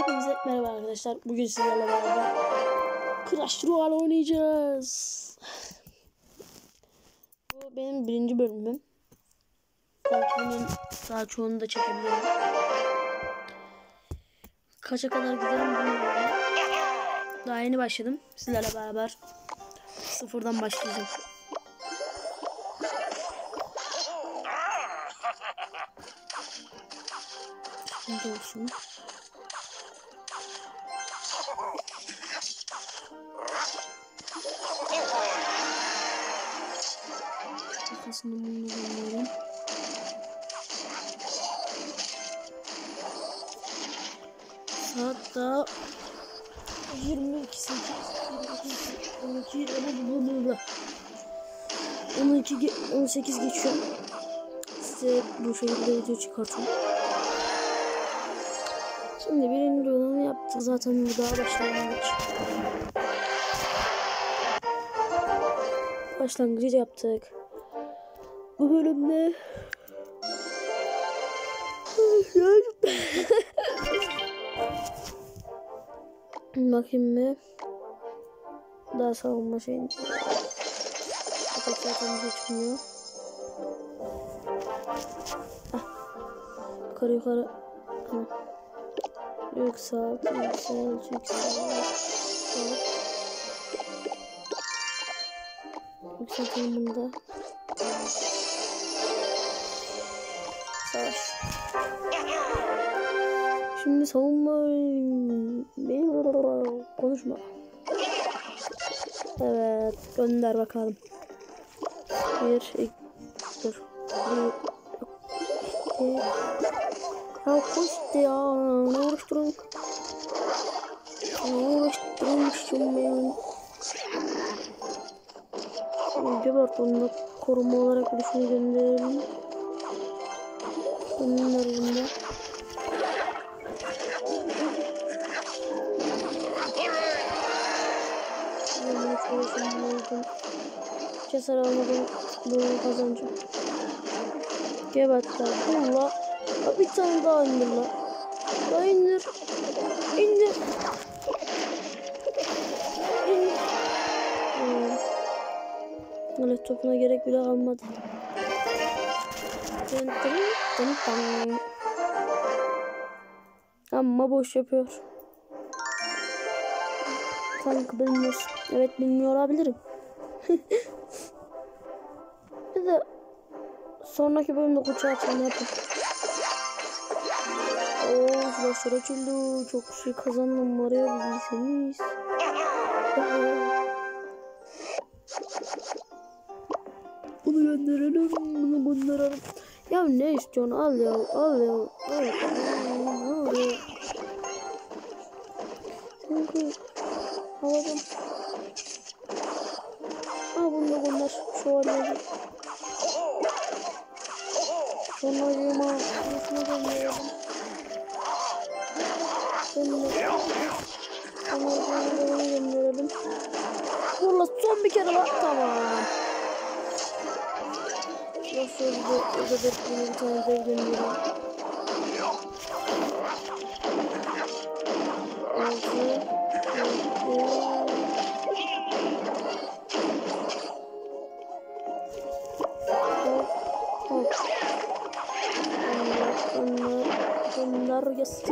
Hepinize merhaba arkadaşlar. Bugün sizlerle beraber Clash Royale oynayacağız. Bu benim birinci bölümüm. Belki bunun daha çoğunu da çekebilirim. Kaça kadar giderim bilmiyorum. Daha yeni başladım. Sizlerle beraber sıfırdan başlayacağım. Şimdi olsun. Arkasını bunu gönderiyorum. Saat da 22 18 geçiyor. Size bu şekilde video çıkartıyorum. Şimdi birinci olanı yaptık. Zaten bu daha başlangıç. Başlangıcı yaptık. Bu bölümde bakayım mı? Daha savunma şeyini. Atak zaten bir şey çıkmıyor. Yukarı yukarı. Yükselt. Yükseltelim bunu da. Savaş. Şimdi savunma. Konuşma. Evet. Gönder bakalım. Dur. Ya koş ya. Ne uğraştırın? Uğraştırmışım ben. Gebert onunla koruma olarak bir şunu gönderelim. Bunlar bunda. Keser almadan bunu kazanacağım. Gebertler. Valla. Bir tane daha indir la. La indir. İndir. Evet, topuna gerek bile kalmadı. Ama boş yapıyor. Sanki bilmiyor. Evet, bilmiyor olabilirim. Bir de sonraki bölümde kutu açalım yapalım. Ooo, flashlar açıldı. Çok şey kazandım var ya, bilseniz. Bunu gönderelim. Bunu gönderelim. Ya ne istiyorsun? Al ya. Al ya. Al ya. Al ya. Çünkü alacağım. Al bunu da gönder. Şövalyeyi. Sonracığıma şunu gönderelim. Sonracığıma gönderelim. Vurla son bir kere var. Tamam. Nasıl oldu? O da bir tane dev gönderiyorum. 6 Bunlar gelsin.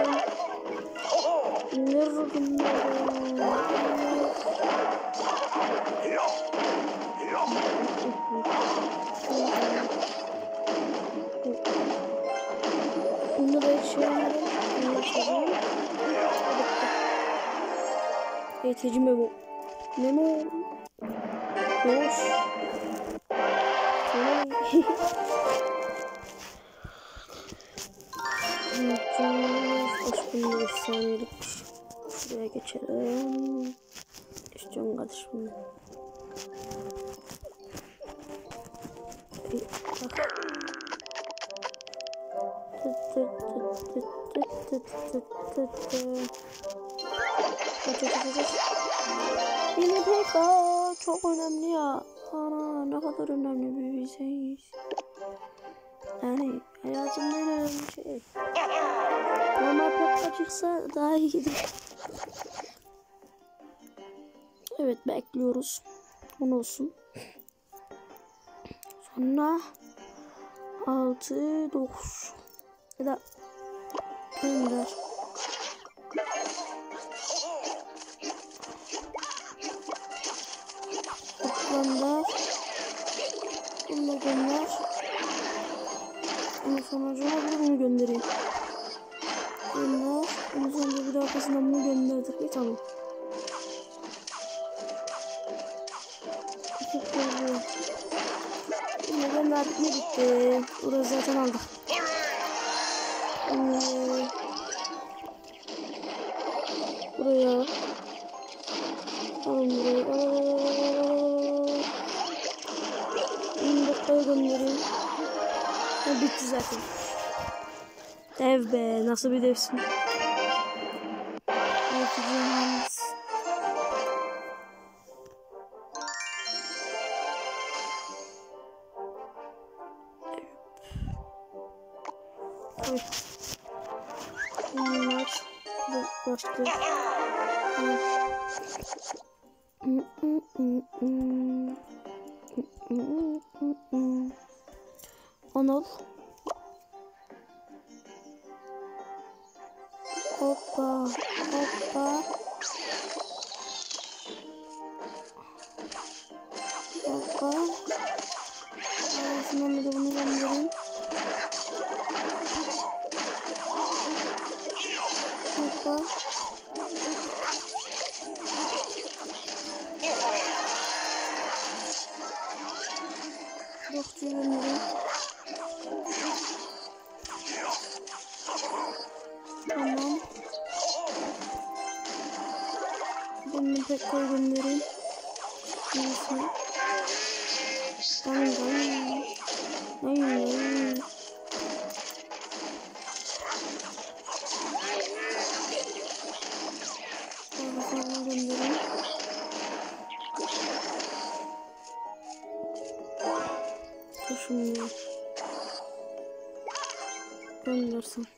Eğitici Memo. Memo. Hoş. Aşkım bir saniyelik. Şuraya geçelim. İstiyorum kardeşim. Yine PK çok önemli ya. Ana ne kadar önemli bir şey. Yani hayatımda en önemli şey. Normal PK çıksa daha iyiydi. Evet bekliyoruz. 10 olsun. Sonra 6, 9 ya da gönder. Gönder. Bunu da gönder. Ondan sonra bunu göndereyim. Gönder. Ondan sonra bir de arkasından bunu gönderdik. Bir tamam. Şimdi gönderdik mi bitti. Burası zaten aldık. Buraya. Alın burayı. 20 dakikaya göndereyim. Bitti zaten. Dev be. Nasıl bir devsin? Yapacağız. Oy. Bunlar başka. Anıl. Hoppa. Hoppa. Hoppa. Arasından bir de bunu göndereyim. Hoppa. Dokçu göndereyim. Tamam. Bunu tekrar göndereyim. Neyse. Tamam. Sonra göndereyim. Dur şimdi. Göndersin.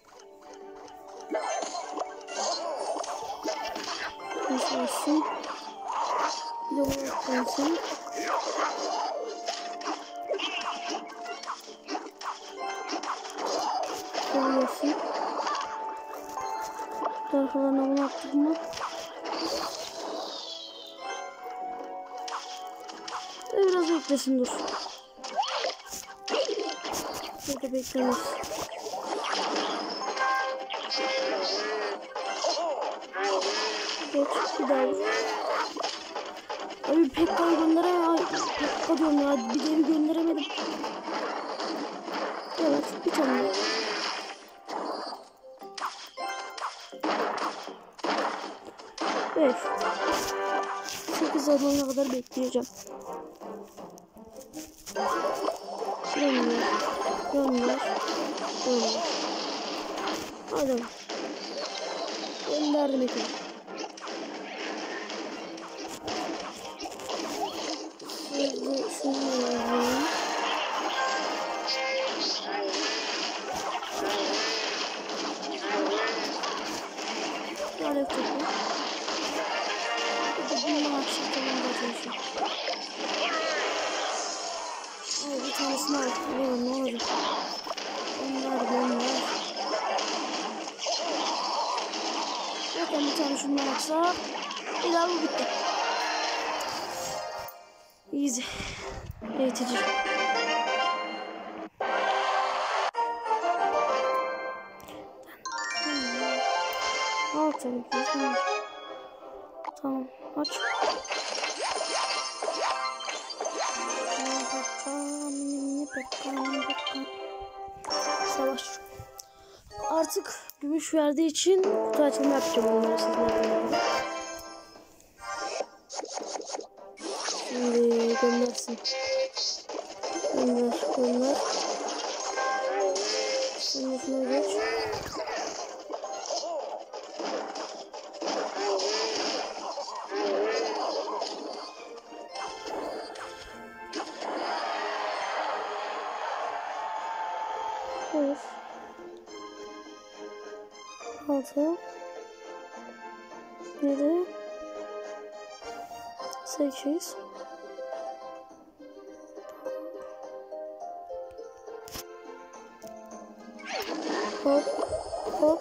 Nasıl olsun? Bir de bu yapsın. Olsun. Taraflarına bunu attık mı? Biraz beklesin dur. Burada beklemez. Geç bir daha. Abi Pekka'yı gönderemem. Pekka diyorum ya. Bir devi gönderemedim. Evet bir tane. Evet. 8 zamanına kadar bekleyeceğim. Gönder. Hadi. Gönderdim ekini. Şunu yazayım. Alev topu. Bununla açıklamam da çalışıyor. Ay bir tanesini al. Ne olacak? Gönder. Zaten bir tane şundan açsa. Bir daha bu bitti. Easy. Eğitici. Tamam. Aç. Savaş. Artık gümüş verdiği için kutu açılımı yapacağım onları sizlerle. Şimdi göndersin. Gönder. Şimdi şuna geç. 6 7 8 hop hop.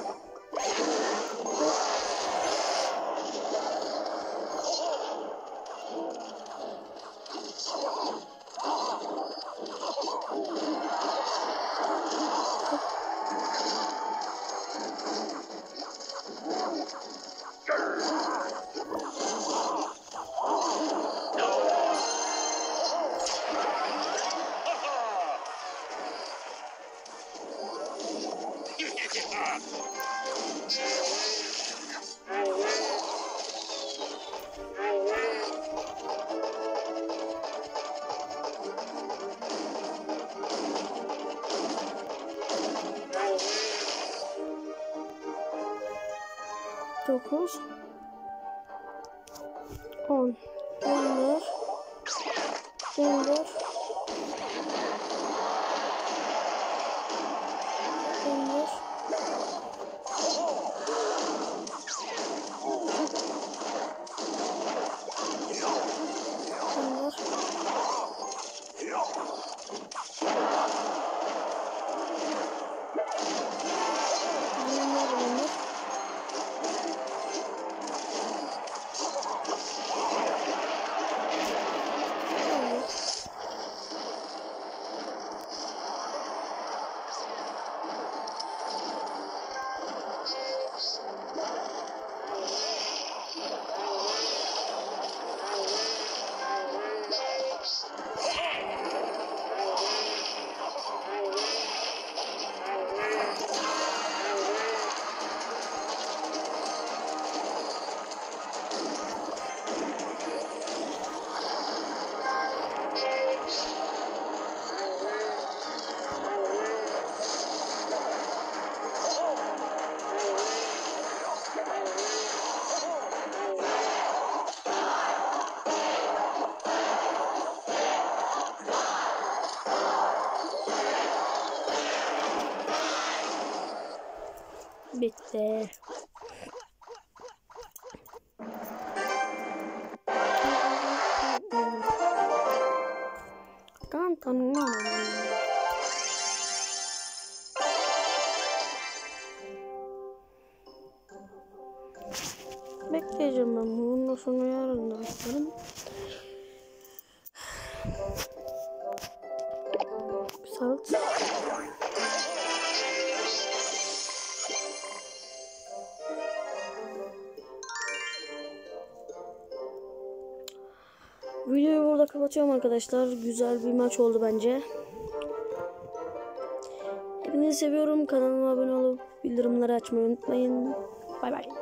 9 10 11 11 bitti. Bekleyeceğim ben bunun sonu yarın da bakalım. Salt. Videoyu burada kapatıyorum arkadaşlar. Güzel bir maç oldu bence. Hepinizi seviyorum. Kanalıma abone olup bildirimleri açmayı unutmayın. Bay bay.